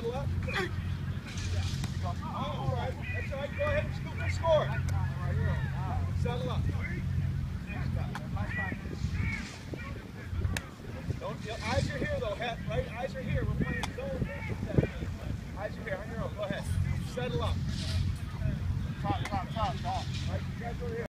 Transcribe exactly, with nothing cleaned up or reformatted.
Settle up. Oh, all right. That's all right. Go ahead and scoop and score. Settle up. Don't, your eyes are here, though, Het, right? Eyes are here. We're playing zone. Eyes are here. On your own. Go ahead. Settle up. Top, top, top, top. All right, you guys over here.